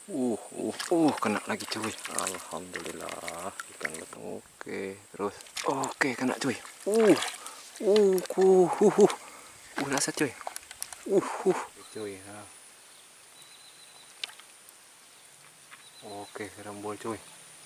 Kena lagi cuy. Alhamdulillah ikan ketemu. Oke, terus. Oke, kena cuy. Rasa cuy. Cuy. Ha. Oke, rembul cuy.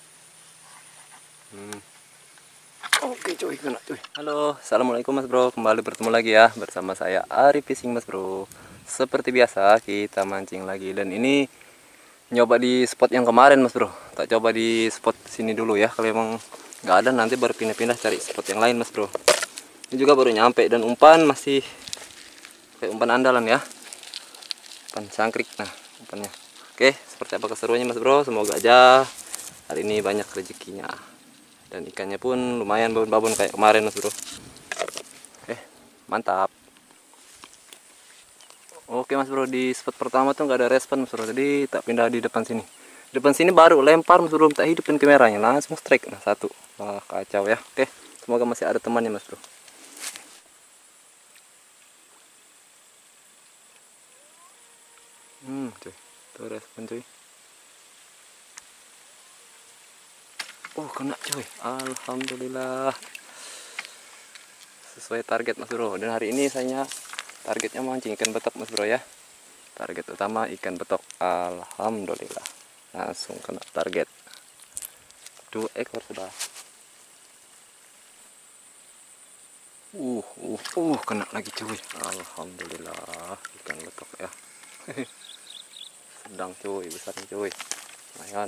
Oke cuy, kena cuy. Halo, assalamualaikum mas bro. Kembali bertemu lagi ya bersama saya Ari Fishing mas bro. Seperti biasa kita mancing lagi dan ini nyoba di spot yang kemarin mas bro. Tak coba di spot sini dulu ya. Kalau emang nggak ada nanti baru pindah-pindah cari spot yang lain mas bro. Ini juga baru nyampe dan umpan masih kayak umpan andalan ya. Umpan sangkrik nah umpannya. Oke, seperti apa keseruannya mas bro. Semoga aja hari ini banyak rezekinya. Dan ikannya pun lumayan babon-babon kayak kemarin mas bro. Mantap. Oke mas bro, di spot pertama tuh nggak ada respon mas bro, jadi tak pindah di depan sini. Depan sini baru lempar mas bro, tak hidupin kameranya, langsung strike. Nah satu, wah kacau ya. Oke, semoga masih ada temannya mas bro. Cuy, tuh respon cuy. Kena cuy, alhamdulillah. Sesuai target mas bro, dan hari ini saya targetnya mancing ikan betok mas bro ya. Target utama ikan betok, alhamdulillah langsung kena target 2 ekor sudah. Kena lagi cuy, alhamdulillah ikan betok ya. Sedang cuy, besar cuy, lumayan.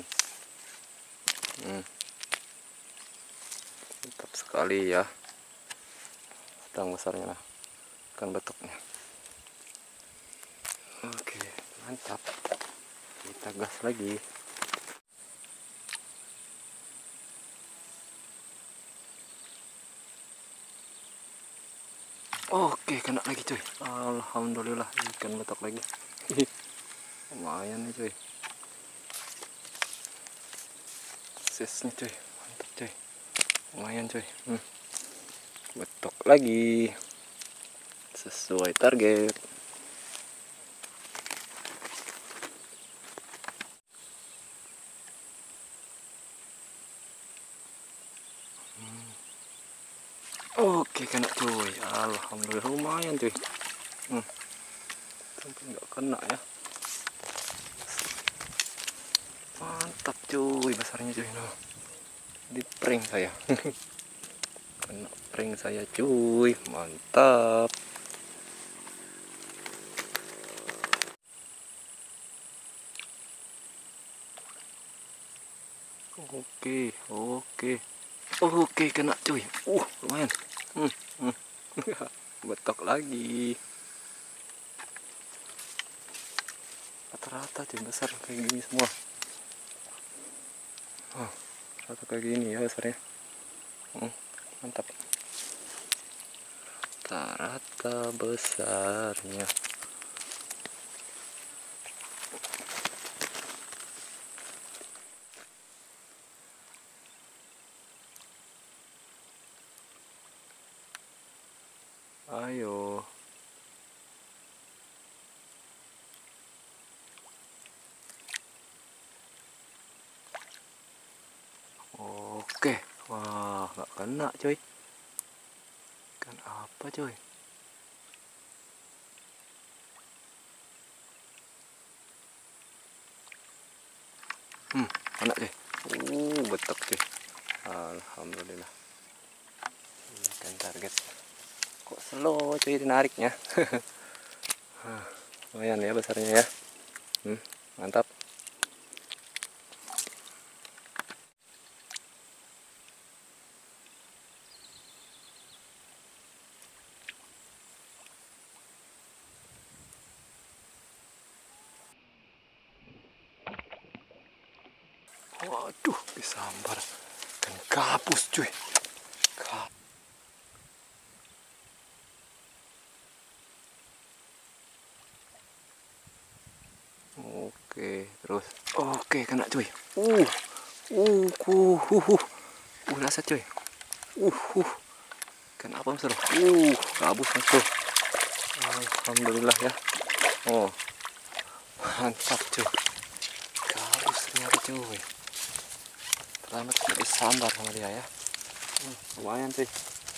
Mantap sekali ya, sedang besarnya lah ikan betoknya. Oke, mantap, kita gas lagi. Oke, kena lagi cuy, alhamdulillah ikan betok lagi. Lumayan nih cuy, sisnya cuy, mantap cuy, lumayan cuy. Betok lagi sesuai target. Oke, kena cuy, alhamdulillah lumayan cuy. Sampai nggak kena ya, mantap cuy, besarnya cuy. Nah, di prank saya. Kena prank saya cuy, mantap. Oke, kena cuy. Lumayan. Betok lagi. Rata-rata cuy, besar kayak gini semua. Rata kayak gini ya besarnya. Mantap. Rata-rata besarnya. Ayo. Oke, wah nggak kena coy. Kan apa coy? Kena coy. Betok coy. Alhamdulillah. Ikan target. Kok slow coy dinariknya? Lumayan ya besarnya ya. Mantap. Waduh, disambar kan gabus cuy. Oke, terus. Oke, kena cuy. Rasa cuy. Kenapa mas bro? Gabus mas bro. Alhamdulillah ya. Mantap cuy. cuy. Terlambat sudah disambar sama dia ya. Lumayan cuy.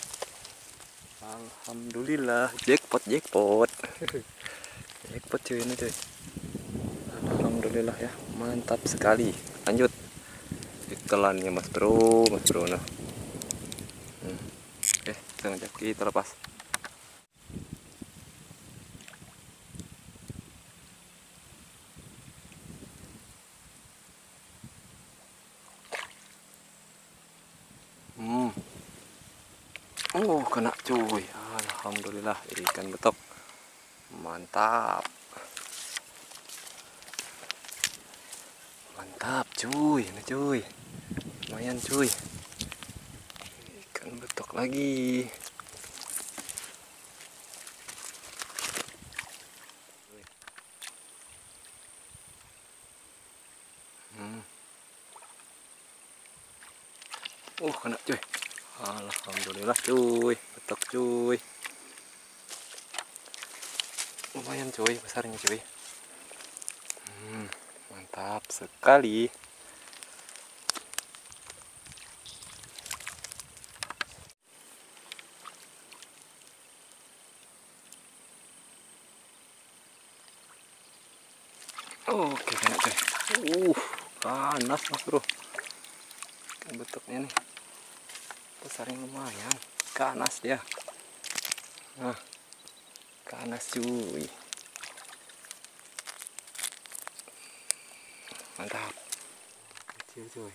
Alhamdulillah, jackpot. Jackpot cuy ini cuy. Alhamdulillah ya, mantap sekali. Lanjut ditelannya mas bro nah. Oke, sengaja kita lepas. Oh, kena cuy. Alhamdulillah, ikan betok. Mantap. Mantap cuy, ini cuy. Lumayan cuy. Ikan betok lagi. Kena cuy. Alhamdulillah cuy, betok cuy. Lumayan cuy, besarnya cuy. Mantap sekali. Oke, kena cuy. Panas mas bro. Ikan betoknya nih besarnya lumayan, ganas dia. Nah, ganas cuy. Mantap. Kecil cuy.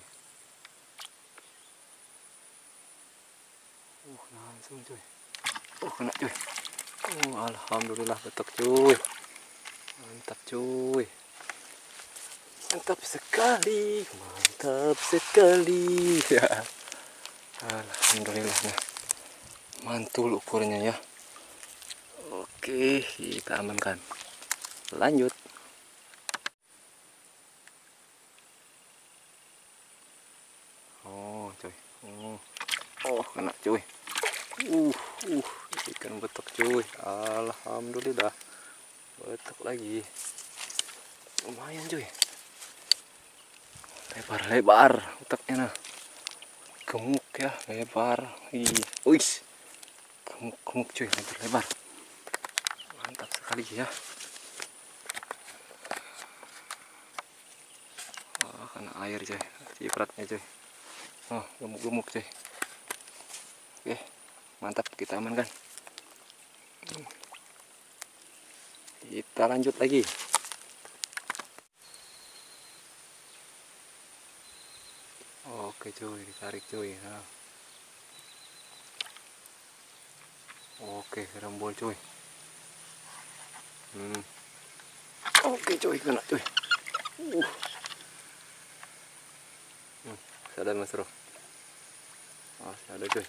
Langsung cuy. Kena cuy. Alhamdulillah betok cuy. Mantap cuy. Mantap sekali. Mantap sekali. Ya. Alhamdulillah nah. Mantul ukurnya ya. Oke, kita amankan. Lanjut. Cuy. Kena cuy. Ikan betok cuy. Alhamdulillah. Betok lagi. Lumayan cuy. Lebar otaknya nah. Gemuk ya, lebar. Wih. Gemuk cuy, lebar. Mantap sekali ya. Kena air cuy, cipratnya cuy. Gemuk cuy. Oke, mantap, kita amankan. Kita lanjut lagi. Oke cuy, ditarik cuy. Oke, rembol cuy. Oke cuy, kena cuy. Sadar mas bro. Sadar cuy.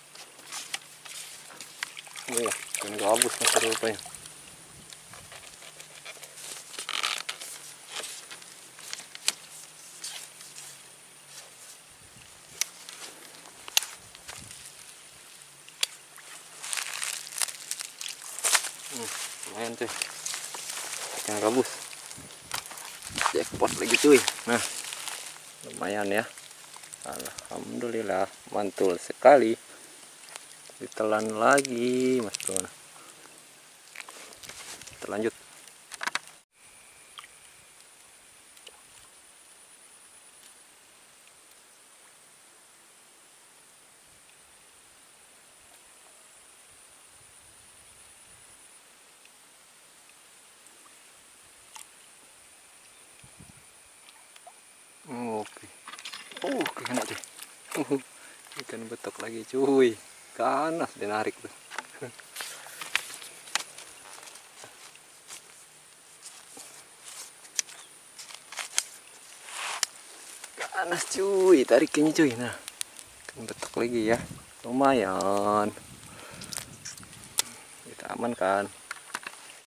Kan gabus mas bro rupanya. Lumayan cuy, ikan gabus. Jackpot lagi cuy. Nah, lumayan ya. Alhamdulillah, mantul sekali. Ditelan lagi mas bro. Kita lanjut. Oke, kena cuy. Ikan betok lagi cuy. Ganas dia narik tuh. Ganas cuy, tariknya cuy. Nah, ikan betok lagi ya. Lumayan. Kita amankan.